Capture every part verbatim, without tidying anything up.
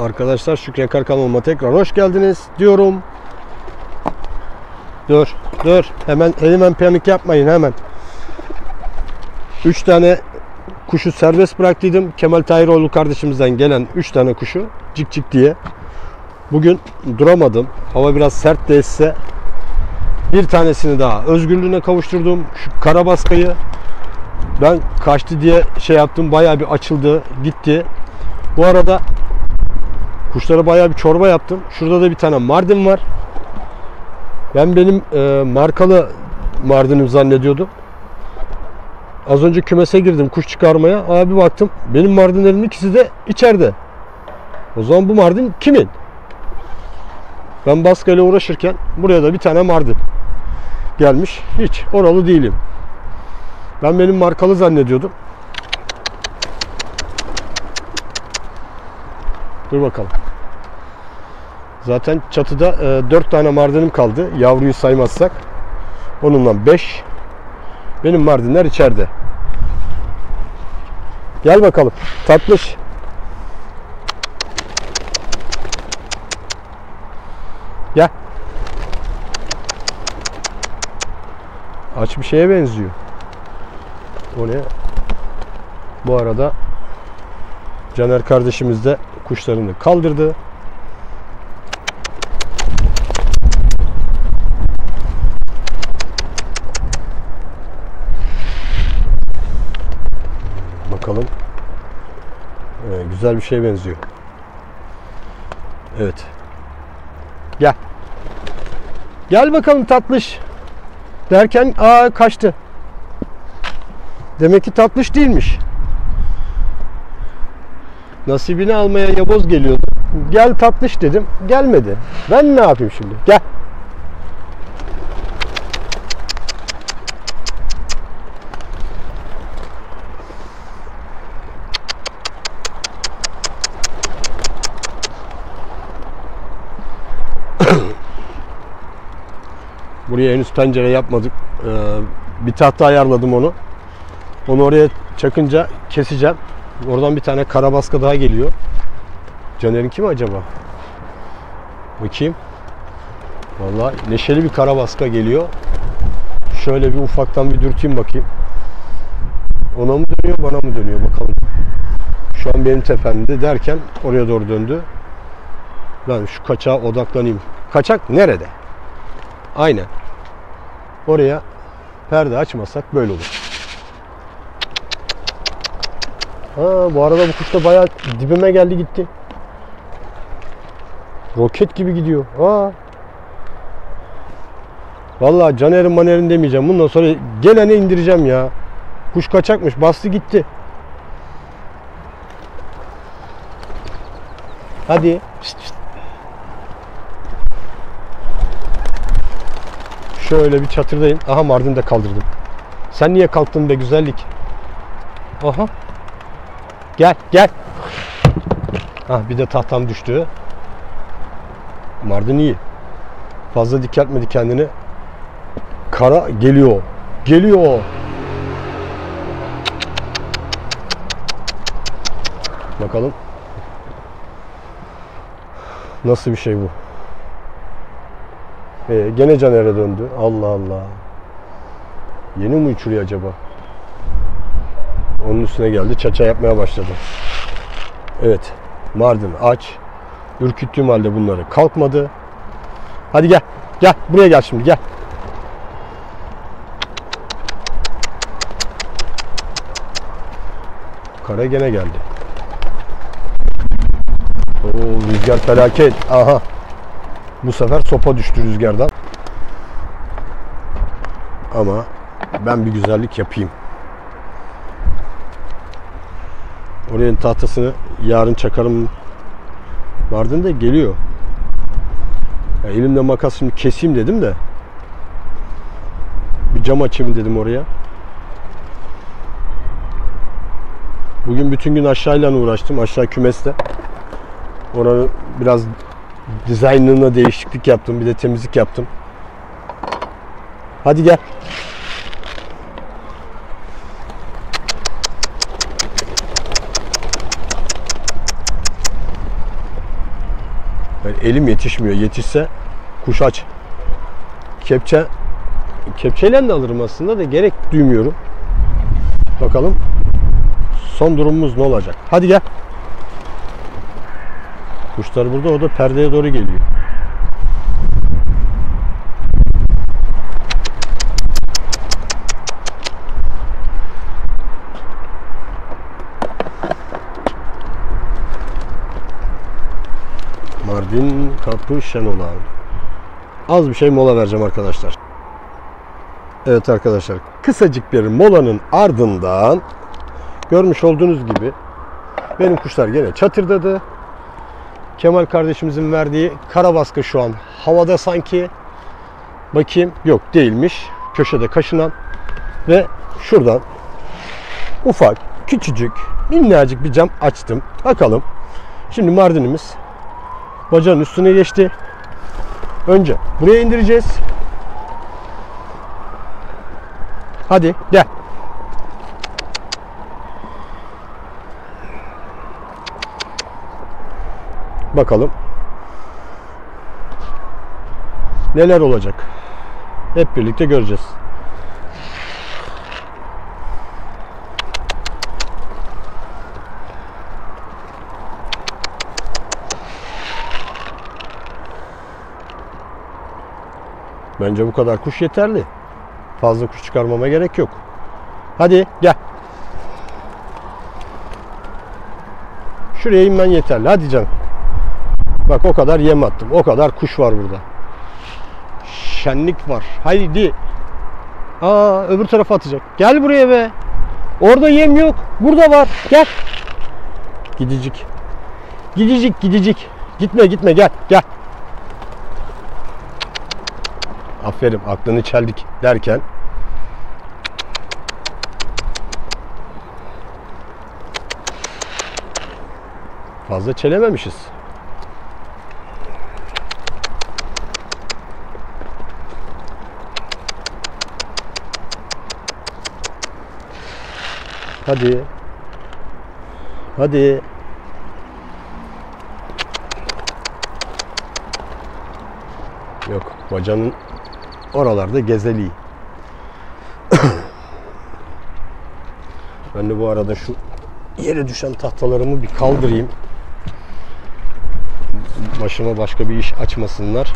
Arkadaşlar Şükrü Yakar kanalıma tekrar hoş geldiniz diyorum. Dur dur hemen hemen panik yapmayın hemen. üç tane kuşu serbest bıraktıydım. Kemal Tahiroğlu kardeşimizden gelen üç tane kuşu cik cik diye. Bugün duramadım. Hava biraz sert de esse bir tanesini daha özgürlüğüne kavuşturdum. Şu karabaskayı ben kaçtı diye şey yaptım. Bayağı bir açıldı gitti. Bu arada kuşlara bayağı bir çorba yaptım. Şurada da bir tane Mardin var. Ben benim e, markalı Mardin'im zannediyordum. Az önce kümese girdim kuş çıkarmaya. Abi baktım benim Mardinlerin ikisi de içeride. O zaman bu Mardin kimin? Ben baskıyla uğraşırken buraya da bir tane Mardin gelmiş. Hiç oralı değilim. Ben benim markalı zannediyordum. Dur bakalım. Zaten çatıda e, dört tane Mardin'im kaldı. Yavruyu saymazsak. Onunla beş. Benim Mardinler içeride. Gel bakalım. Tatlış. Gel. Aç bir şeye benziyor. O ne? Bu arada Caner kardeşimiz de kuşlarını kaldırdı. Bakalım. Ee, güzel bir şeye benziyor. Evet. Gel. Gel bakalım tatlış. Derken aa kaçtı. Demek ki tatlış değilmiş. Nasibini almaya yaboz geliyordu. Gel tatlış dedim. Gelmedi. Ben ne yapayım şimdi? Gel. Buraya henüz pencere yapmadık. Ee, bir tahta ayarladım onu. Onu oraya çakınca keseceğim. Oradan bir tane karabaska daha geliyor. Caner'inki mi acaba? Bakayım. Vallahi neşeli bir karabaska geliyor. Şöyle bir ufaktan bir dürteyim bakayım. Ona mı dönüyor, bana mı dönüyor bakalım. Şu an benim tepemde derken oraya doğru döndü. Ben şu kaçağa odaklanayım. Kaçak nerede? Aynen. Oraya perde açmasak böyle olur. Ha, bu arada bu kuş da bayağı dibime geldi gitti. Roket gibi gidiyor. Ha. Vallahi Caner'in manerin demeyeceğim. Bundan sonra gelene indireceğim ya. Kuş kaçakmış. Bastı gitti. Hadi. Pişt, pişt. Şöyle bir çatırdayım. Aha Mardin'i de kaldırdım. Sen niye kalktın be güzellik? Aha. Gel gel. Ah bir de tahtam düştü. Mardin iyi. Fazla dikkatmedi kendini. Kara geliyor. Geliyor. Bakalım. Nasıl bir şey bu? Ee, gene Caner'e döndü. Allah Allah. Yeni mi uçuruyor acaba? Onun üstüne geldi. Çaça yapmaya başladı. Evet. Mardin aç. Ürküttüğüm halde bunları kalkmadı. Hadi gel. Gel. Buraya gel şimdi. Gel. Kara gene geldi. Oo, rüzgar felaket. Aha. Bu sefer sopa düştü rüzgardan. Ama ben bir güzellik yapayım. Oraya tahtasını yarın çakarım. Mardin de geliyor. Ya elimde makas şimdi keseyim dedim de. Bir cam açayım dedim oraya. Bugün bütün gün aşağıyla uğraştım. Aşağı kümeste. Oranın biraz dizaynına değişiklik yaptım. Bir de temizlik yaptım. Hadi gel. Yani elim yetişmiyor. Yetişse kuş aç. Kepçe kepçeyle de alırım aslında da gerek duymuyorum. Bakalım son durumumuz ne olacak? Hadi gel. Kuşlar burada, o da perdeye doğru geliyor. Mardin Kapı Şenol'a. Az bir şey mola vereceğim arkadaşlar. Evet arkadaşlar, kısacık bir molanın ardından görmüş olduğunuz gibi benim kuşlar gene çatırdadı. Kemal kardeşimizin verdiği karabaskı şu an havada sanki. Bakayım, yok değilmiş. Köşede kaşınan ve şuradan ufak, küçücük, minnacık bir cam açtım. Bakalım. Şimdi Mardinimiz bacağın üstüne geçti. Önce buraya indireceğiz. Hadi gel. Bakalım neler olacak. Hep birlikte göreceğiz. Bence bu kadar kuş yeterli. Fazla kuş çıkarmama gerek yok. Hadi gel. Şuraya inmen yeterli. Hadi canım. Bak o kadar yem attım. O kadar kuş var burada. Şenlik var. Haydi. Aa, öbür tarafa atacak. Gel buraya be. Orada yem yok. Burada var. Gel. Gidicik. Gidicik gidicik. Gitme gitme gel. Gel. Aferin, aklını çeldik derken fazla çelememişiz. Hadi. Hadi. Yok, bacanın oralarda gezeli. Ben de bu arada şu yere düşen tahtalarımı bir kaldırayım. Başıma başka bir iş açmasınlar.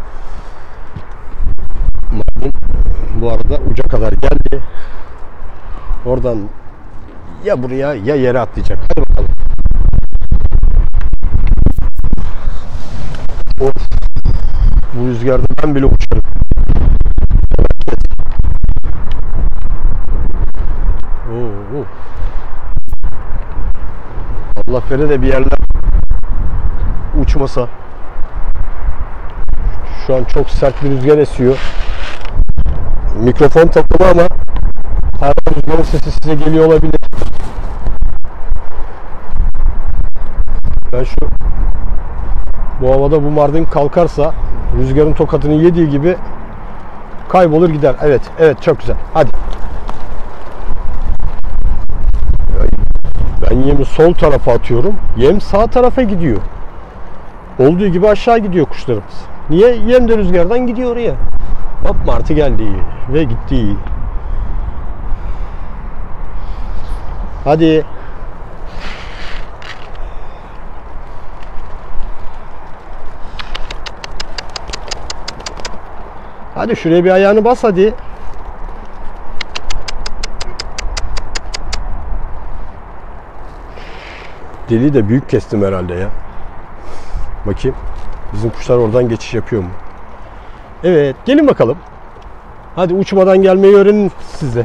Mardin bu arada uca kadar geldi. Oradan ya buraya ya yere atlayacak. Hadi bakalım. Of. Bu rüzgarda ben bile uçarım. Oo, oo. Allah fere de bir yerler uçmasa. Şu an çok sert bir rüzgar esiyor. Mikrofon takılı ama her rüzgarın sesi size geliyor olabilir. Ben şu bu havada bu Mardin kalkarsa rüzgarın tokatını yediği gibi kaybolur gider. Evet, evet çok güzel. Hadi. Ben yemi sol tarafa atıyorum. Yem sağ tarafa gidiyor. Olduğu gibi aşağı gidiyor kuşlarımız. Niye? Yem de rüzgardan gidiyor oraya. Hop, martı geldi ve gitti. Hadi. Hadi şuraya bir ayağını bas hadi. Deliği de büyük kestim herhalde ya. Bakayım. Bizim kuşlar oradan geçiş yapıyor mu? Evet. Gelin bakalım. Hadi uçmadan gelmeyi öğrenin size.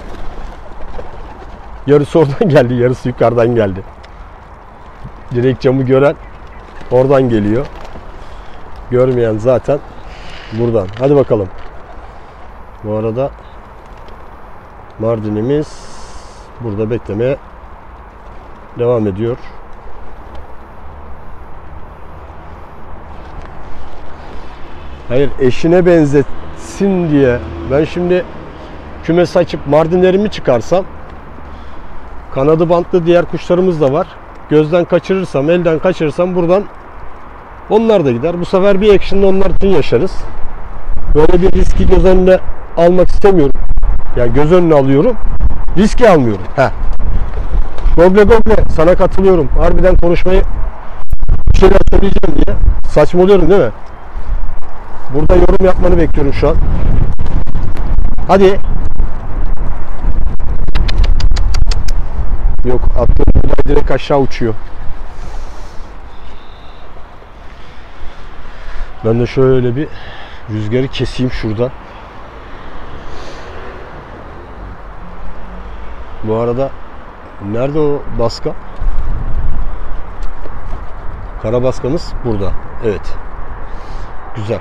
Yarısı oradan geldi. Yarısı yukarıdan geldi. Direkt camı gören oradan geliyor. Görmeyen zaten buradan. Hadi bakalım. Bu arada Mardinimiz burada beklemeye devam ediyor. Hayır, eşine benzetsin diye ben şimdi kümes açıp Mardinlerimi çıkarsam, kanadı bantlı diğer kuşlarımız da var. Gözden kaçırırsam, elden kaçırırsam buradan Onlar da gider. Bu sefer bir action'da onlar için yaşarız. Böyle bir riski göz önüne almak istemiyorum. Yani göz önüne alıyorum. Riski almıyorum. Heh. Goble goble sana katılıyorum. Harbiden konuşmayı bir şeyler söyleyeceğim diye saçmalıyorum değil mi? Burada yorum yapmanı bekliyorum şu an. Hadi. Yok, attığım buğday direkt aşağı uçuyor. Ben de şöyle bir rüzgarı keseyim şuradan. Bu arada nerede o baska? Kara baskamız burada. Evet. Güzel.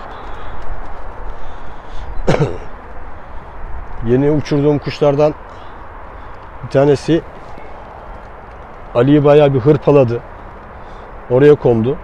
Yeni uçurduğum kuşlardan bir tanesi Ali'yi bayağı bir hırpaladı. Oraya kondu.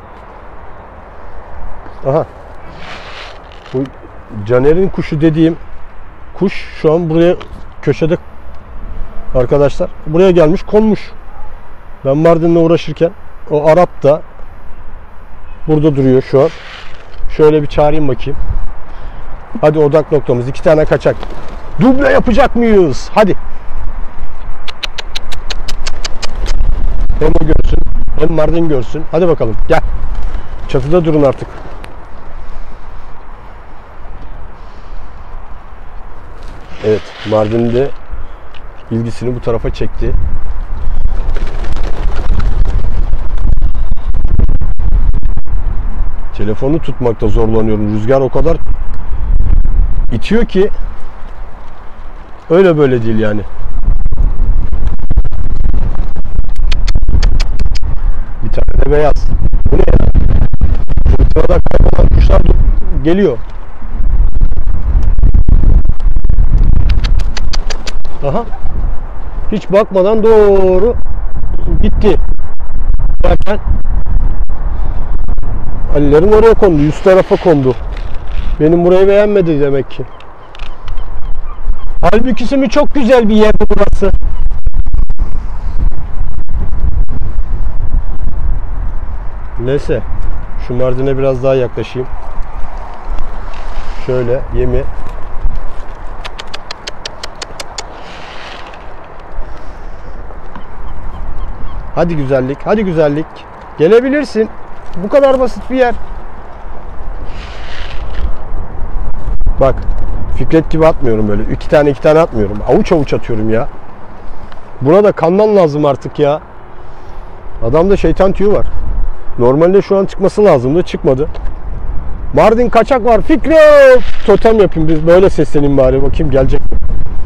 Aha. Bu Caner'in kuşu dediğim kuş şu an buraya köşede arkadaşlar. Buraya gelmiş, konmuş. Ben Mardin'le uğraşırken o Arap da burada duruyor şu an. Şöyle bir çağırayım bakayım. Hadi odak noktamız. iki tane kaçak. Duble yapacak mıyız? Hadi. Hem o görsün, hem Mardin görsün. Hadi bakalım. Gel. Çatıda durun artık. Evet. Mardin de ilgisini bu tarafa çekti. Telefonu tutmakta zorlanıyorum. Rüzgar o kadar itiyor ki öyle böyle değil yani. Bir tane de beyaz. Bu ne ya? Fırtınada kaybolan kuşlar geliyor. Aha. Hiç bakmadan doğru gitti. Zaten Ali'lerin oraya kondu. Yüz tarafa kondu. Benim burayı beğenmedi demek ki. Halbuki mi çok güzel bir yer burası. Neyse. Şu Mardin'e biraz daha yaklaşayım. Şöyle yemi. Hadi güzellik. Hadi güzellik. Gelebilirsin. Bu kadar basit bir yer. Bak. Fikret gibi atmıyorum böyle. İki tane iki tane atmıyorum. Avuç avuç atıyorum ya. Buna da kanman lazım artık ya. Adamda şeytan tüyü var. Normalde şu an çıkması lazımdı. Çıkmadı. Mardin kaçak var. Fikret! Totem yapayım. Biz böyle sesleneyim bari. Bakayım gelecek mi?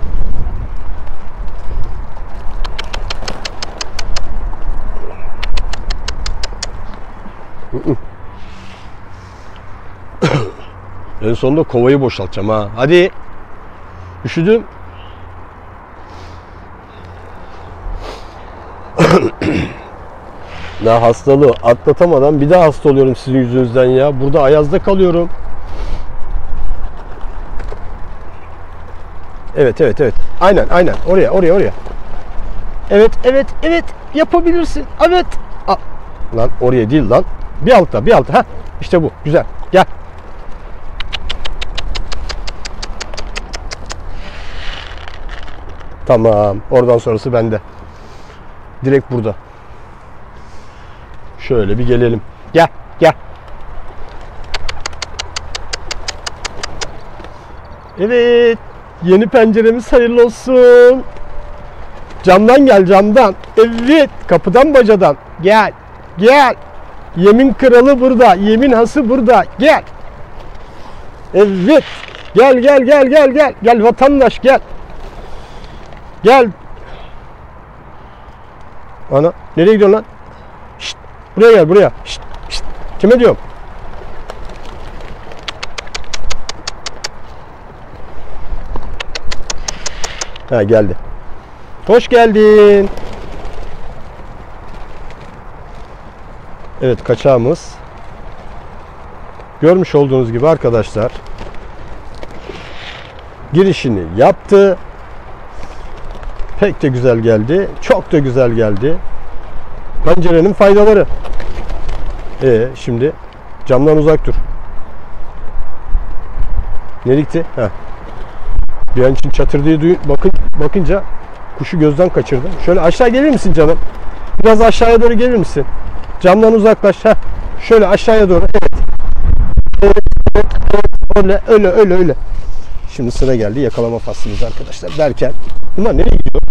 En sonunda kovayı boşaltacağım ha. Hadi. Üşüdüm. Daha hastalığı atlatamadan bir daha hasta oluyorum sizin yüzünüzden ya. Burada ayazda kalıyorum. Evet evet evet. Aynen aynen. Oraya oraya oraya. Evet evet evet. Yapabilirsin. Evet. Aa, lan oraya değil lan. Bir altta bir altta. Heh. İşte bu. Güzel. Gel. Tamam. Oradan sonrası bende. Direkt burada. Şöyle bir gelelim. Gel. Gel. Evet. Yeni penceremiz hayırlı olsun. Camdan gel camdan. Evet. Kapıdan bacadan. Gel. Gel. Yemin kralı burada. Yemin hası burada. Gel. Evet. Gel gel gel gel gel. Gel vatandaş gel. Gel. Ana. Nereye gidiyorsun lan? Şşt. Buraya gel buraya. Şşt. Şşt. Kime diyorum? Ha geldi. Hoş geldin. Evet kaçağımız. Görmüş olduğunuz gibi arkadaşlar. Girişini yaptı. Pek de güzel geldi. Çok da güzel geldi. Pencerenin faydaları. Ee, şimdi Camdan uzak dur. Nereye gitti? Heh. Bir an için çatırdığı duyu bakın bakınca kuşu gözden kaçırdım. Şöyle aşağı gelir misin canım? Biraz aşağıya doğru gelir misin? Camdan uzaklaş. Heh. Şöyle aşağıya doğru. Evet. Evet, evet, evet. Öyle, öyle, öyle, öyle. Şimdi sıra geldi yakalama faslımız arkadaşlar. Derken bunlar nereye gidiyor?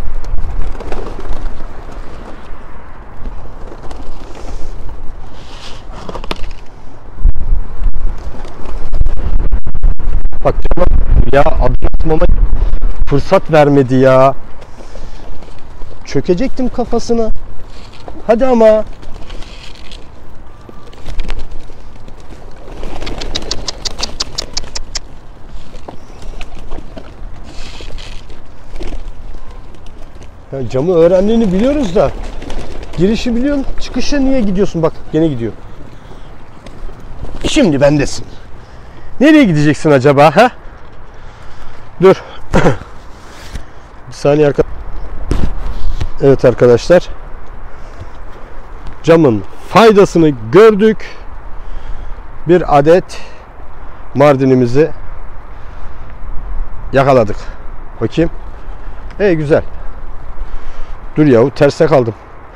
Bak ya, adım atmama fırsat vermedi ya. Çökecektim kafasına. Hadi ama. Ya camı öğrendiğini biliyoruz da girişi biliyorsun, çıkışa niye gidiyorsun? Bak gene gidiyor. Şimdi bendesin. Nereye gideceksin acaba ha? Dur. Bir saniye arkadaşlar. Evet arkadaşlar. Camın faydasını gördük. Bir adet mardinimizi yakaladık. Bakayım. Hey güzel. Dur yahu, terste kaldım.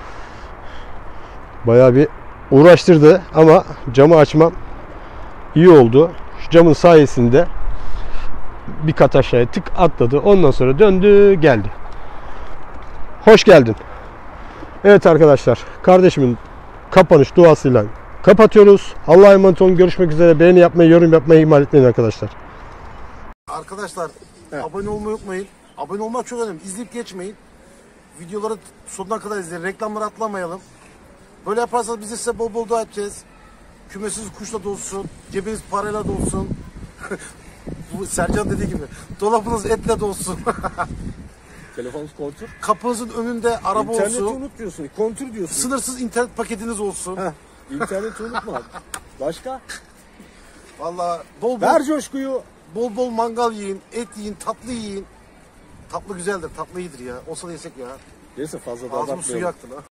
Bayağı bir uğraştırdı ama camı açmam iyi oldu. Şu camın sayesinde bir kat aşağıya tık atladı. Ondan sonra döndü geldi. Hoş geldin. Evet arkadaşlar, kardeşimin kapanış duasıyla kapatıyoruz. Allah'a emanet olun. Görüşmek üzere. Beğeni yapmayı, yorum yapmayı ihmal etmeyin arkadaşlar. Arkadaşlar evet. Abone olmayı unutmayın. Abone olmak çok önemli. İzleyip geçmeyin. Videoları sonuna kadar izleyin. Reklamları atlamayalım. Böyle yaparsanız biz de size bol bol dua edeceğiz. Kümesiz kuşla dolsun. Cebiniz parayla dolsun. Bu Sercan dediği gibi. Dolabınız etle dolsun. Telefonunuz kontür. Kapınızın önünde araba İnterneti olsun. unut diyorsun. Kontür diyorsun. Sınırsız internet paketiniz olsun. Heh. İnterneti unutma. Başka? Vallahi bol bol, Ver coşkuyu. bol bol mangal yiyin, et yiyin, tatlı yiyin. Tatlı güzeldir, tatlı iyidir ya. Olsa da yesek ya. Neyse fazla da Ağzımın abartmayalım. suyu aktı lan.